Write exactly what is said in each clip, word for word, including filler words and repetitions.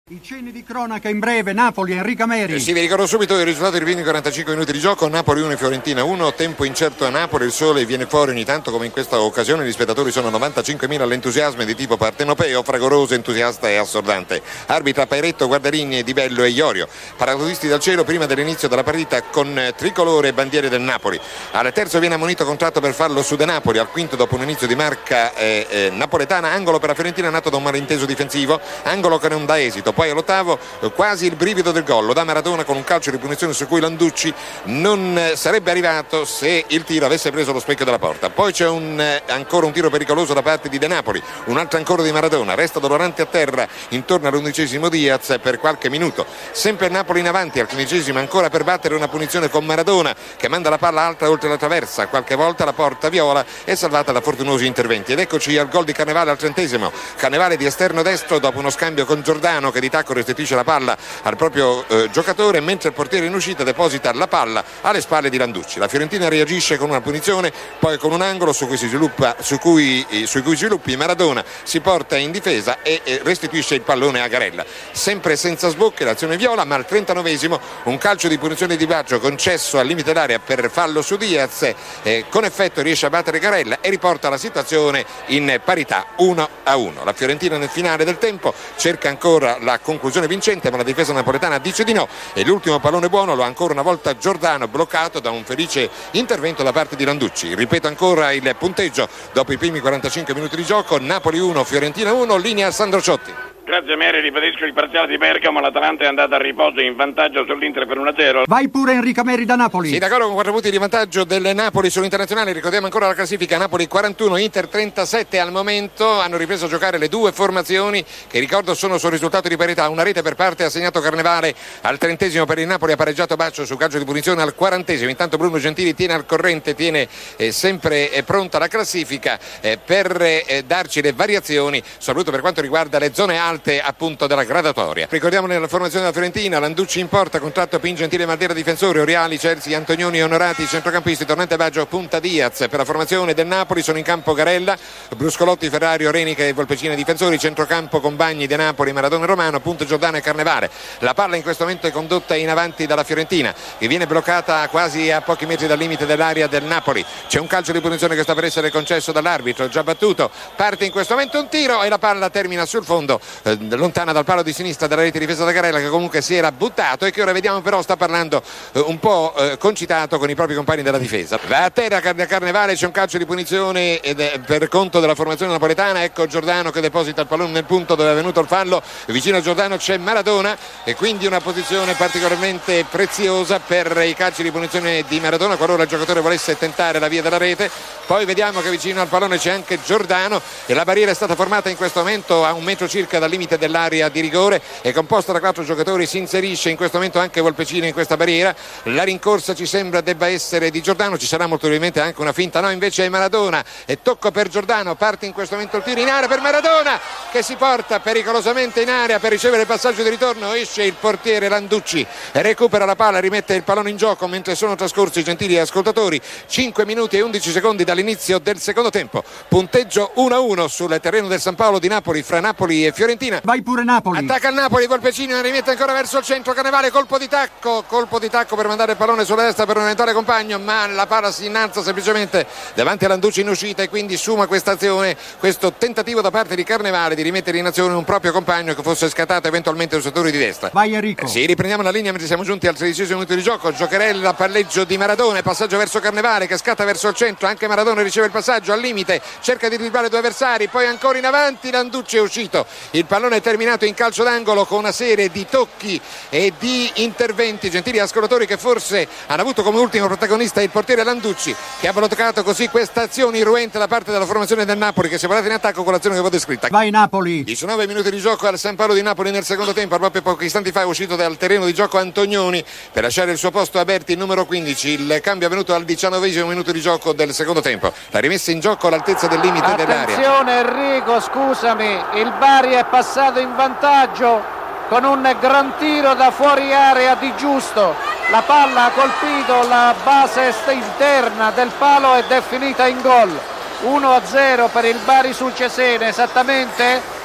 I cenni di cronaca in breve, Napoli, Enrica Meri. Eh sì, vi ricordo subito il risultato dei primi quarantacinque minuti di gioco. Napoli uno, Fiorentina uno, tempo incerto a Napoli, il sole viene fuori ogni tanto come in questa occasione, gli spettatori sono novantacinquemila, l'entusiasmo è di tipo partenopeo, fragoroso, entusiasta e assordante. Arbitra Pairetto, Guardarini, Di Bello e Iorio. Paracadutisti dal cielo prima dell'inizio della partita con tricolore e bandiere del Napoli. Al terzo viene ammonito contratto per farlo su De Napoli, al quinto dopo un inizio di marca eh, eh, napoletana, angolo per la Fiorentina nato da un malinteso difensivo, angolo che non dà esito. Poi all'ottavo quasi il brivido del gol, lo dà Maradona con un calcio di punizione su cui Landucci non sarebbe arrivato se il tiro avesse preso lo specchio della porta. Poi c'è un, ancora un tiro pericoloso da parte di De Napoli, un altro ancora di Maradona, resta dolorante a terra intorno all'undicesimo Diaz per qualche minuto, sempre Napoli in avanti al quindicesimo ancora per battere una punizione con Maradona che manda la palla alta oltre la traversa, qualche volta la porta viola, è salvata da fortunosi interventi. Ed eccoci al gol di Carnevale al trentesimo, Carnevale di esterno destro dopo uno scambio con Giordano che di tacco restituisce la palla al proprio eh, giocatore, mentre il portiere in uscita deposita la palla alle spalle di Landucci. La Fiorentina reagisce con una punizione, poi con un angolo su cui si sviluppa, su cui, eh, sui cui sviluppi Maradona si porta in difesa e eh, restituisce il pallone a Garella. Sempre senza sbocche l'azione viola, ma al trentanovesimo un calcio di punizione di Baggio concesso al limite d'area per fallo su Diaz, eh, con effetto riesce a battere Garella e riporta la situazione in parità uno a uno. La Fiorentina nel finale del tempo cerca ancora la conclusione vincente, ma la difesa napoletana dice di no e l'ultimo pallone buono lo ha ancora una volta Giordano, bloccato da un felice intervento da parte di Landucci. Ripeto ancora il punteggio dopo i primi quarantacinque minuti di gioco: Napoli uno, Fiorentina uno, linea Sandro Ciotti. Grazie Mary, ribadisco il parziale di Bergamo, l'Atalanta è andata a riposo in vantaggio sull'Inter per uno a zero. Vai pure Enrica Meri da Napoli. Sì, d'accordo, con quattro punti di vantaggio del Napoli sull'internazionale. Ricordiamo ancora la classifica: Napoli quarantuno, Inter trentasette al momento. Hanno ripreso a giocare le due formazioni che, ricordo, sono sul risultato di parità. Una rete per parte ha segnato Carnevale al trentesimo per il Napoli, ha pareggiato Baccio su calcio di punizione al quarantesimo. Intanto Bruno Gentili tiene al corrente, tiene eh, sempre eh, pronta la classifica eh, per eh, darci le variazioni, soprattutto per quanto riguarda le zone alte appunto della gradatoria. Ricordiamo nella formazione della Fiorentina: Landucci in porta, contratto Pin, Gentile, Maldera difensori, Oriali, Chelsea, Antonioni, Onorati centrocampisti, tornante Baggio, punta Diaz. Per la formazione del Napoli sono in campo Garella, Bruscolotti, Ferrario, Renica e Volpecina difensori, centrocampo Compagni, De Napoli, Maradona, Romano, punta Giordano e Carnevale. La palla in questo momento è condotta in avanti dalla Fiorentina che viene bloccata quasi a pochi metri dal limite dell'area del Napoli. C'è un calcio di punizione che sta per essere concesso dall'arbitro, già battuto. Parte in questo momento un tiro e la palla termina sul fondo, eh, lontana dal palo di sinistra della rete difesa da Garella, che comunque si era buttato e che ora vediamo però sta parlando eh, un po' eh, concitato con i propri compagni della difesa. Va a terra Car- Carnevale, c'è un calcio di punizione ed è per conto della formazione napoletana. Ecco Giordano che deposita il pallone nel punto dove è venuto il fallo, vicino a Giordano c'è Maradona e quindi una posizione particolarmente preziosa per i calci di punizione di Maradona qualora il giocatore volesse tentare la via della rete. Poi vediamo che vicino al pallone c'è anche Giordano e la barriera è stata formata in questo momento a un metro circa dal limite dell'area di rigore, è composta da quattro giocatori, si inserisce in questo momento anche Volpecino in questa barriera. La rincorsa ci sembra debba essere di Giordano, ci sarà molto probabilmente anche una finta, no, invece è Maradona e tocco per Giordano, parte in questo momento il tiro in area per Maradona che si porta pericolosamente in area per ricevere il passaggio di ritorno, esce il portiere Landucci, recupera la palla, rimette il pallone in gioco mentre sono trascorsi, gentili ascoltatori, cinque minuti e undici secondi dall'inizio del secondo tempo. Punteggio uno a uno sul terreno del San Paolo di Napoli fra Napoli e Fiorentina. Vai pure Napoli. Attacca il Napoli, Volpecino rimette ancora verso il centro, Carnevale, colpo di tacco, colpo di tacco per mandare il pallone sulla destra per un eventuale compagno, ma la palla si innalza semplicemente davanti a Landucci in uscita e quindi suma questa azione, questo tentativo da parte di Carnevale di rimettere in azione un proprio compagno che fosse scattato eventualmente sul settore di destra. Vai Enrico. Eh, sì, riprendiamo la linea mentre siamo giunti al tredicesimo minuto di gioco. Giocherella, palleggio di Maradona, passaggio verso Carnevale che scatta verso il centro, anche Maradona riceve il passaggio al limite, cerca di dribbare due avversari, poi ancora in avanti Landucci è uscito, il pallone è terminato in calcio d'angolo con una serie di tocchi e di interventi, gentili ascoltatori, che forse hanno avuto come ultimo protagonista il portiere Landucci, che ha bloccato così questa azione irruente da parte della formazione del Napoli che si è volata in attacco con l'azione che avevo descritta. Vai Napoli. diciannove minuti di gioco al San Paolo di Napoli nel secondo tempo, proprio pochi istanti fa è uscito dal terreno di gioco Antonioni per lasciare il suo posto a Berti, il numero quindici. Il cambio è avvenuto al diciannovesimo minuto di gioco del secondo tempo, la rimessa in gioco all'altezza del limite Attenzione dell'area. Attenzione Enrico, scusami, il Bari è passato in vantaggio con un gran tiro da fuori area di Giusto, la palla ha colpito la base est interna del palo ed è finita in gol. uno a zero per il Bari sul Cesena, esattamente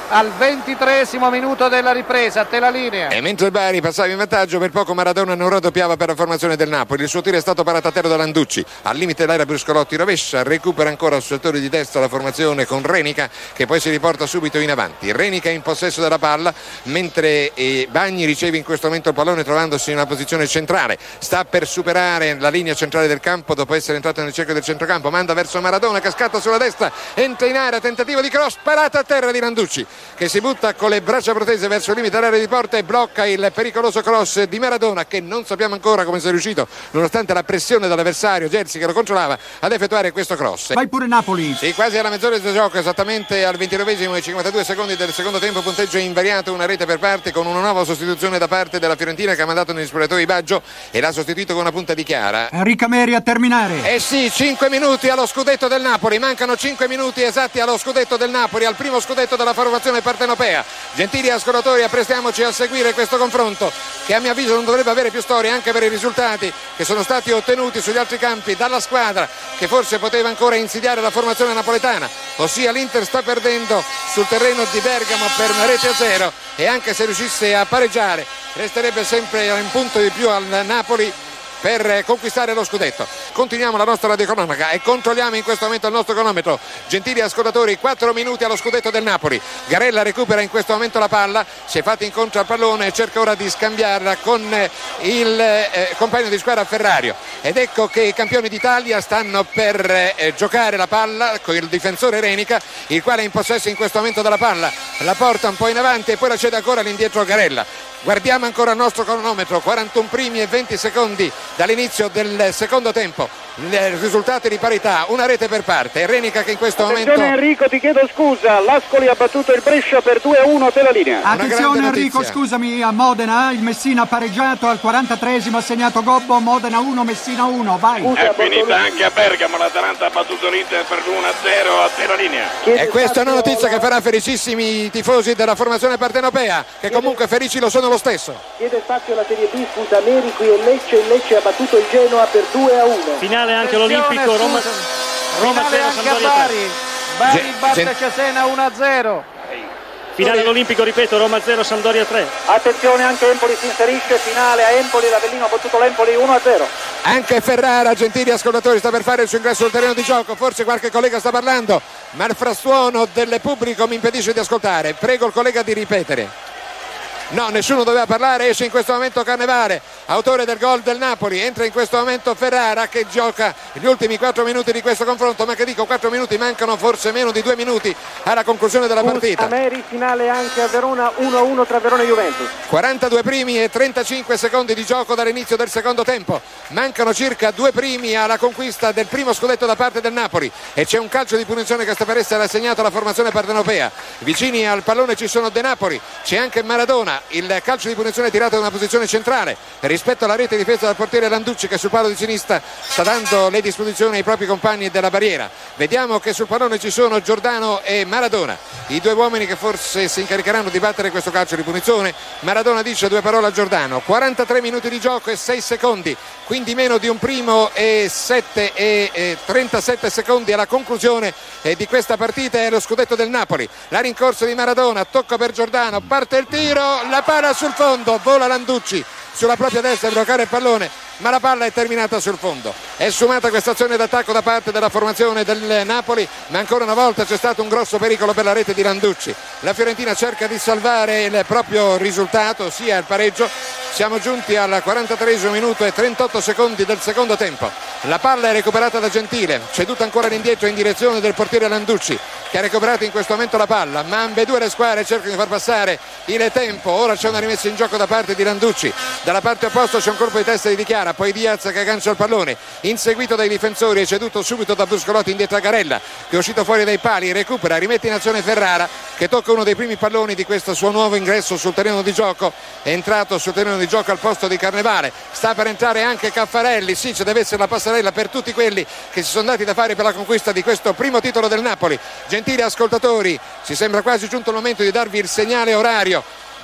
al ventitreesimo minuto della ripresa. A te la linea. E mentre il Bari passava in vantaggio, per poco Maradona non raddoppiava per la formazione del Napoli. Il suo tiro è stato parato a terra da Landucci, al limite dell'area Bruscolotti rovescia, recupera ancora sul settore di destra la formazione con Renica, che poi si riporta subito in avanti. Renica in possesso della palla, mentre eh, Bagni riceve in questo momento il pallone trovandosi in una posizione centrale, sta per superare la linea centrale del campo dopo essere entrato nel cerchio del centrocampo, manda verso Maradona che scatta sulla destra, entra in area, tentativo di cross, parata a terra di Landucci che si butta con le braccia protese verso il limite dell'area di porta e blocca il pericoloso cross di Maradona, che non sappiamo ancora come sia riuscito, nonostante la pressione dell'avversario Gersi che lo controllava, ad effettuare questo cross. Vai pure Napoli. Sì, quasi alla mezz'ora di gioco, esattamente al ventinovesimo e cinquantadue secondi del secondo tempo, punteggio invariato, una rete per parte, con una nuova sostituzione da parte della Fiorentina che ha mandato negli spogliatoi Baggio e l'ha sostituito con una punta di Chiara. Enrica Meri a terminare. Eh sì, cinque minuti allo scudetto del Napoli, mancano cinque minuti esatti allo scudetto del Napoli, al primo scudetto della formazione partenopea. Gentili ascoltatori, apprestiamoci a seguire questo confronto che a mio avviso non dovrebbe avere più storia, anche per i risultati che sono stati ottenuti sugli altri campi dalla squadra che forse poteva ancora insidiare la formazione napoletana, ossia l'Inter sta perdendo sul terreno di Bergamo per una rete a zero e anche se riuscisse a pareggiare resterebbe sempre un punto di più al Napoli per conquistare lo scudetto. Continuiamo la nostra radiocronaca e controlliamo in questo momento il nostro cronometro. Gentili ascoltatori, quattro minuti allo scudetto del Napoli. Garella recupera in questo momento la palla, si è fatto incontro al pallone e cerca ora di scambiarla con il eh, compagno di squadra Ferrario, ed ecco che i campioni d'Italia stanno per eh, giocare la palla con il difensore Renica, il quale è in possesso in questo momento della palla, la porta un po' in avanti e poi la cede ancora all'indietro Garella. Guardiamo ancora il nostro cronometro, quarantuno primi e venti secondi dall'inizio del secondo tempo, risultati di parità, una rete per parte. Renica che in questo Attenzione momento... Enrico, ti chiedo scusa, l'Ascoli ha battuto il Brescia per due a uno, te la linea. Attenzione Enrico, scusami, a Modena il Messina ha pareggiato, al quarantatreesimo ha segnato Gobbo, Modena uno, Messina uno, vai. È finita anche a Bergamo, l'Atalanta ha battuto l'Inter per uno a zero, a te la linea. E questa è una notizia che farà felicissimi i tifosi della formazione partenopea, che comunque felici lo sono lo stesso. Chiede spazio alla Serie B, scusa Meri, qui è Lecce, il Lecce ha battuto il Genoa per due a uno. Finale anche all'Olimpico, Roma, Roma finale zero, anche a Sampdoria Bari. tre. Bari Gen- batte Gen- Cesena uno a zero. Finale all'Olimpico, ripeto, Roma zero, Sampdoria tre. Attenzione, anche Empoli si inserisce, finale a Empoli, l'Avellino ha battuto l'Empoli uno a zero. Anche Ferrara, gentili ascoltatori, sta per fare il suo ingresso sul terreno di gioco, forse qualche collega sta parlando, ma il frastuono del pubblico mi impedisce di ascoltare. Prego il collega di ripetere. No, nessuno doveva parlare, esce in questo momento Cannavale, autore del gol del Napoli, entra in questo momento Ferrara che gioca gli ultimi quattro minuti di questo confronto, ma che dico quattro minuti, mancano forse meno di due minuti alla conclusione della partita. Meri, finale anche a Verona, uno a uno tra Verona e Juventus. quarantadue primi e trentacinque secondi di gioco dall'inizio del secondo tempo, mancano circa due primi alla conquista del primo scudetto da parte del Napoli e c'è un calcio di punizione che sta per essere assegnato alla formazione partenopea. Vicini al pallone ci sono De Napoli, c'è anche Maradona. Il calcio di punizione tirato da una posizione centrale rispetto alla rete difesa dal portiere Landucci, che sul palo di sinistra sta dando le disposizioni ai propri compagni della barriera. Vediamo che sul pallone ci sono Giordano e Maradona, i due uomini che forse si incaricheranno di battere questo calcio di punizione. Maradona dice due parole a Giordano. quarantatré minuti di gioco e sei secondi, quindi meno di un primo e sette e, e trentasette secondi alla conclusione eh, di questa partita e lo scudetto del Napoli. La rincorsa di Maradona, tocca per Giordano, parte il tiro, la palla sul fondo, vola Landucci sulla propria destra a bloccare il pallone, ma la palla è terminata sul fondo. È sfumata questa azione d'attacco da parte della formazione del Napoli, ma ancora una volta c'è stato un grosso pericolo per la rete di Landucci. La Fiorentina cerca di salvare il proprio risultato, ossia il pareggio. Siamo giunti al quarantatreesimo minuto e trentotto secondi del secondo tempo. La palla è recuperata da Gentile, ceduta ancora all'indietro in direzione del portiere Landucci, che ha recuperato in questo momento la palla, ma ambedue le squadre cercano di far passare il tempo. Ora c'è una rimessa in gioco da parte di Landucci, dalla parte opposta c'è un colpo di testa di Dichiara, poi Diaz che aggancia il pallone, inseguito dai difensori e ceduto subito da Bruscolotti indietro a Garella, che è uscito fuori dai pali, recupera, rimette in azione Ferrara, che tocca uno dei primi palloni di questo suo nuovo ingresso sul terreno di gioco. È entrato sul terreno di gioco al posto di Carnevale, sta per entrare anche Caffarelli. Sì, ci deve essere la passerella per tutti quelli che si sono dati da fare per la conquista di questo primo titolo del Napoli. Gentili ascoltatori, ci sembra quasi giunto il momento di darvi il segnale orario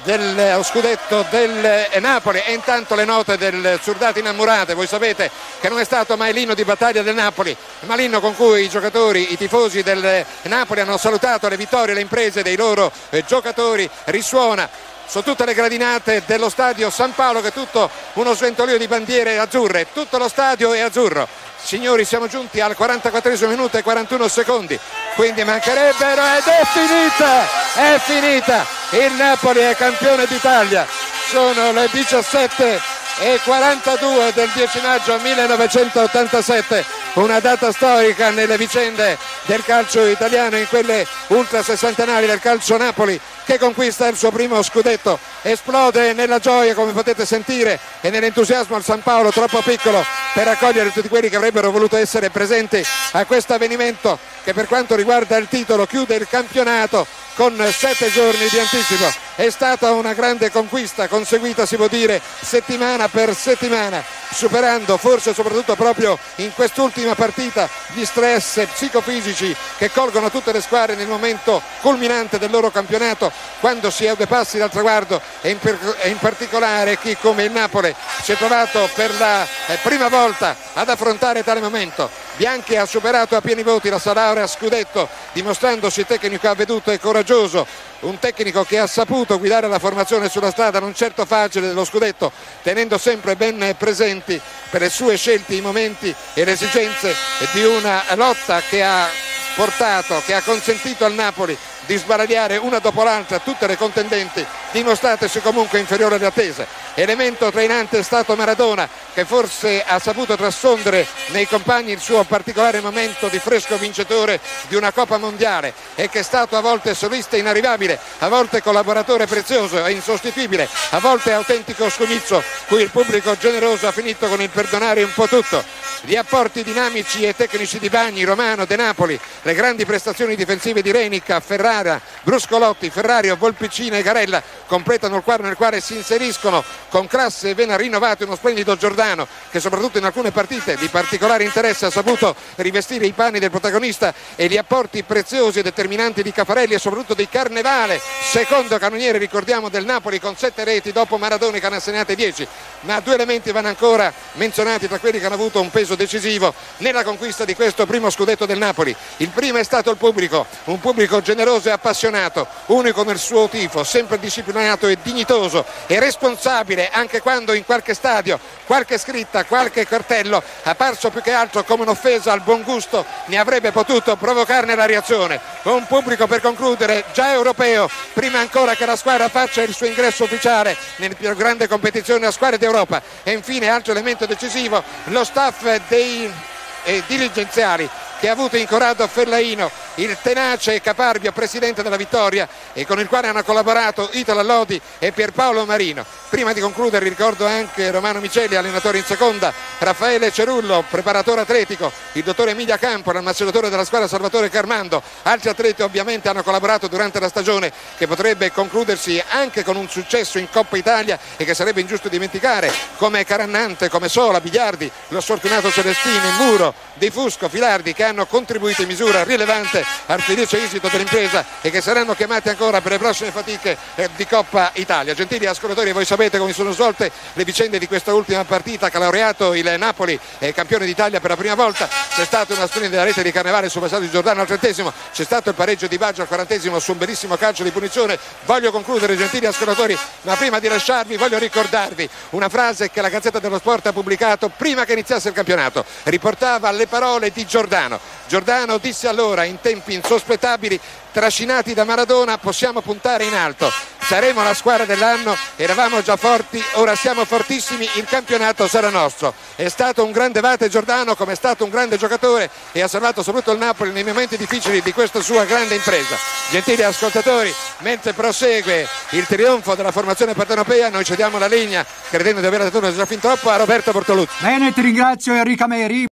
dello scudetto del Napoli. E intanto le note del Surdati innamorate. Voi sapete che non è stato mai l'inno di battaglia del Napoli, ma l'inno con cui i giocatori, i tifosi del Napoli hanno salutato le vittorie, le imprese dei loro eh, giocatori. Risuona su tutte le gradinate dello stadio San Paolo, che è tutto uno sventolio di bandiere azzurre, tutto lo stadio è azzurro. Signori, siamo giunti al quarantaquattresimo minuto e quarantuno secondi, quindi mancherebbero ed è finita, è finita, il Napoli è campione d'Italia. Sono le diciassette e quarantadue del dieci maggio millenovecentottantasette, una data storica nelle vicende del calcio italiano, in quelle ultra sessantenali del calcio. Napoli che conquista il suo primo scudetto, esplode nella gioia, come potete sentire, e nell'entusiasmo al San Paolo, troppo piccolo per accogliere tutti quelli che avrebbero voluto essere presenti a questo avvenimento che, per quanto riguarda il titolo, chiude il campionato con sette giorni di anticipo. È stata una grande conquista, conseguita, si può dire, settimana per settimana, superando forse soprattutto proprio in quest'ultima partita gli stress psicofisici che colgono tutte le squadre nel momento culminante del loro campionato, quando si è a due passi dal traguardo, e in, per, e in particolare chi come il Napoli si è trovato per la eh, prima volta ad affrontare tale momento. Bianchi ha superato a pieni voti la Salaurea scudetto, dimostrandosi tecnico avveduto e coraggioso, un tecnico che ha saputo guidare la formazione sulla strada non certo facile dello scudetto, tenendo sempre ben presenti per le sue scelte i momenti e le esigenze di una lotta che ha portato, che ha consentito al Napoli di sbaragliare una dopo l'altra tutte le contendenti, dimostratesi comunque inferiore alle attese. Elemento trainante è stato Maradona, che forse ha saputo trasfondere nei compagni il suo particolare momento di fresco vincitore di una Coppa Mondiale, e che è stato a volte solista inarrivabile, a volte collaboratore prezioso e insostituibile, a volte autentico scomizzo cui il pubblico generoso ha finito con il perdonare un po' tutto. Gli apporti dinamici e tecnici di Bagni, Romano, De Napoli, le grandi prestazioni difensive di Renica, Ferrara, Bruscolotti, Ferrario, Volpicina e Garella completano il quadro nel quale si inseriscono con classe e vena rinnovate uno splendido Giordano, che soprattutto in alcune partite di particolare interesse ha saputo rivestire i panni del protagonista, e gli apporti preziosi e determinanti di Caffarelli e soprattutto di Carnevale, secondo cannoniere, ricordiamo, del Napoli, con sette reti dopo Maradona che ne ha segnate dieci. Ma due elementi vanno ancora menzionati tra quelli che hanno avuto un peso decisivo nella conquista di questo primo scudetto del Napoli. Il primo è stato il pubblico, un pubblico generoso e appassionato, unico nel suo tifo, sempre disciplinato e dignitoso e responsabile, anche quando in qualche stadio qualche scritta, qualche cartello, apparso più che altro come un'offesa al buon gusto, ne avrebbe potuto provocarne la reazione. Un pubblico, per concludere, già europeo, prima ancora che la squadra faccia il suo ingresso ufficiale nella più grande competizione a squadre d'Europa. E infine, altro elemento decisivo, lo staff dei eh, dirigenziali, che ha avuto in Corrado Fellaino, il tenace e caparbio presidente della Vittoria, e con il quale hanno collaborato Italo Lodi e Pierpaolo Marino. Prima di concludere ricordo anche Romano Micelli, allenatore in seconda, Raffaele Cerullo, preparatore atletico, il dottor Emilia Campo, l'ambasciatore della squadra Salvatore Carmando. Altri atleti ovviamente hanno collaborato durante la stagione, che potrebbe concludersi anche con un successo in Coppa Italia e che sarebbe ingiusto dimenticare, come Carannante, come Sola, Bigliardi, lo sfortunato Celestini, Muro, Di Fusco, Filardi, che hanno contribuito in misura rilevante al felice esito dell'impresa e che saranno chiamati ancora per le prossime fatiche eh, di Coppa Italia. Gentili ascoltatori, voi sapete come sono svolte le vicende di questa ultima partita che ha laureato il Napoli eh, campione d'Italia per la prima volta. C'è stata una splendida rete di Carnevale sul passaggio di Giordano al trentesimo, c'è stato il pareggio di Baggio al quarantesimo su un bellissimo calcio di punizione. Voglio concludere, gentili ascoltatori, ma prima di lasciarvi voglio ricordarvi una frase che la Gazzetta dello Sport ha pubblicato prima che iniziasse il campionato. Riportava le parole di Giordano. Giordano disse allora, in tempi insospettabili, trascinati da Maradona, possiamo puntare in alto, saremo la squadra dell'anno, eravamo già forti, ora siamo fortissimi, il campionato sarà nostro. È stato un grande vate Giordano, come è stato un grande giocatore, e ha salvato soprattutto il Napoli nei momenti difficili di questa sua grande impresa. Gentili ascoltatori, mentre prosegue il trionfo della formazione partenopea, noi cediamo la linea, credendo di aver dato già fin troppo, a Roberto Bortoluzzi. Bene, ti ringrazio Enrica Meri.